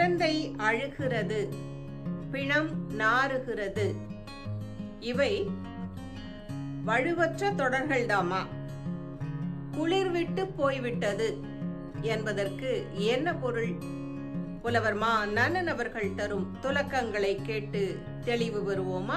குழந்தை அழுகிறது, பிணம் நாறுகிறது. இவை வலுவற்ற தொடர்கள்தாமா? குளிர் விட்டு போய்விட்டது என்பதற்கு என்ன பொருள்? புலவர் மா. நன்னன் அவர்கள் தரும் துலக்கங்களை கேட்டு தெளிவு பெறுவோமா?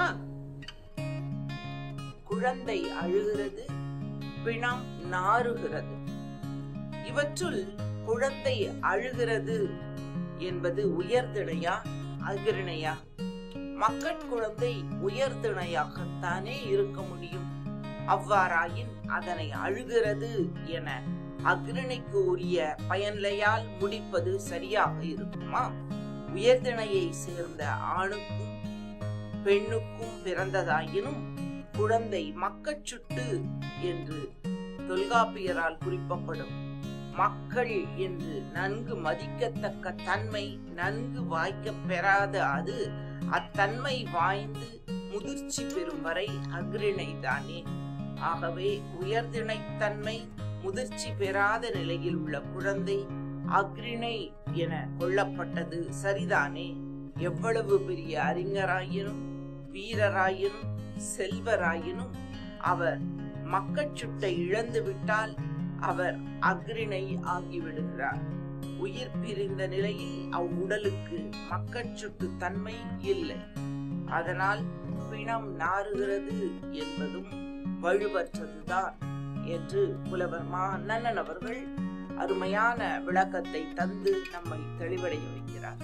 குழந்தை அழுகிறது, பிணம் நாறுகிறது. இவற்றுள் குழந்தை அழுகிறது என்பது உயர்திணையா அகிரிணையா? மக்கட்குழந்தை உயர்திணையாகத்தானே இருக்க முடியும். அவ்வாறாயின் அதனை அழுகிறது என அகிரிணைக்கு உரிய பயன்லையால் முடிப்பது சரியாக இருக்குமா? உயர்திணையை சேர்ந்த ஆணுக்கும் பெண்ணுக்கும் பிறந்ததாயினும் குழந்தை மக்கட்சுட்டு என்று தொல்காப்பியரால் குறிப்பிடப்படும் மக்கள் என்று நன்கு மதிக்கத்தக்க தன்மை நன்கு வாய்க்க பெறாத அது அத்தன்மை வாய்ந்து முதிர்ச்சி பெறும் வரை அகிரிணைதானே. ஆகவே உயர்திணைத்தன்மை முதிர்ச்சி பெறாத நிலையில் உள்ள குழந்தை அகிரிணை என கொள்ளப்பட்டது சரிதானே. எவ்வளவு பெரிய அறிஞராயினும் வீரராயினும் செல்வராயினும் அவர் மக்கட்சுட்டை இழந்து விட்டால் அவர் அகிரிணை ஆகிவிடுகிறார். உயிர் பிரிந்த நிலையில் அவ்வுடலுக்கு மக்கட்சுட்டு தன்மை இல்லை. அதனால் பிணம் நாறுகிறது என்பதும் வலுவற்றதுதான் என்று புலவர் மா. நன்னன் அவர்கள் அருமையான விளக்கத்தை தந்து நம்மை தெளிவடைய வைக்கிறார்.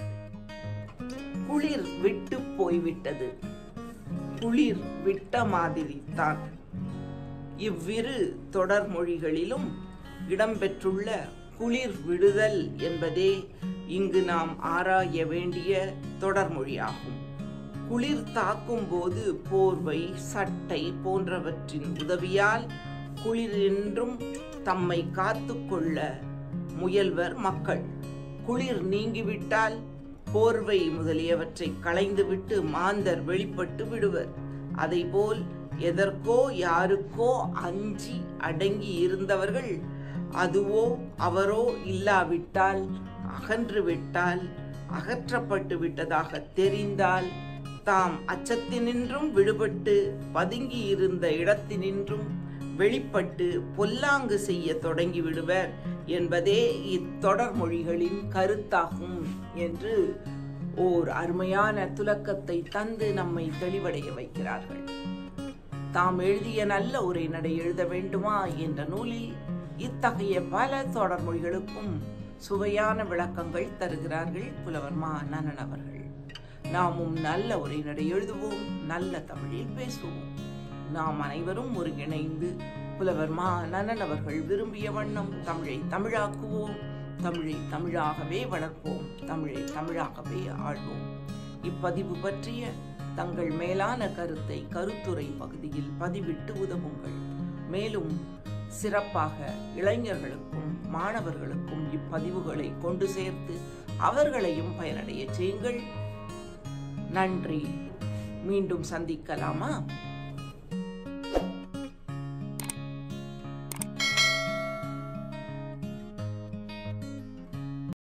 குளிர் விட்டு போய்விட்டது, குளிர் விட்ட மாதிரி தான். இவ்விரு தொடர்மொழிகளிலும் இடம்பெற்றுள்ள குளிர் விடுதல் என்பதே இங்கு நாம் ஆராய வேண்டிய தொடர்மொழியாகும். குளிர் தாக்கும் போது போர்வை சட்டை போன்றவற்றின் உதவியால் குளிரின்றும் தம்மை காத்து கொள்ள முயல்வர் மக்கள். குளிர் நீங்கிவிட்டால் போர்வை முதலியவற்றை களைந்துவிட்டு மாந்தர் வெளிப்பட்டு விடுவர். அதைபோல் எதற்கோ யாருக்கோ அஞ்சி அடங்கி இருந்தவர்கள் அதுவோ அவரோ இல்லாவிட்டால் அகன்று விட்டால் அகற்றப்பட்டு விட்டதாக தெரிந்தால் தாம் அச்சத்தினின்றும் விடுபட்டு பதுங்கி இருந்த இடத்தினின்றும் வெளிப்பட்டு பொல்லாங்கு செய்ய தொடங்கி விடுவர் என்பதே இத்தொடர்மொழிகளின் கருத்தாகும் என்று ஓர் அருமையான துலக்கத்தை தந்து நம்மை தெளிவடைய வைக்கிறார்கள். தாம் எழுதிய நல்ல உரைநடை எழுத வேண்டுமா என்ற நூலில் இத்தகைய பல தொடர்மொழிகளுக்கும் சுவையான விளக்கங்கள் தருகிறார்கள் புலவர் மா. நன்னன் அவர்கள். நாமும் நல்ல உரைநடை எழுதுவோம், நல்ல தமிழில் பேசுவோம். நாம் அனைவரும் ஒருங்கிணைந்து புலவர் மா. நன்னன் அவர்கள் விரும்பிய வண்ணம் தமிழை தமிழாக்குவோம், தமிழை தமிழாகவே வளர்ப்போம், தமிழை தமிழாகவே ஆழ்வோம். இப்பதிவு பற்றிய தங்கள் மேலான கருத்தை கருத்துரை பகுதியில் பதிவிட்டு உதவுங்கள். மேலும் சிறப்பாக இளைஞர்களுக்கும் மாணவர்களுக்கும் இப்பதிவுகளை கொண்டு சேர்த்து அவர்களையும் பயனடைய செய்யுங்கள். நன்றி. மீண்டும் சந்திக்கலாமா?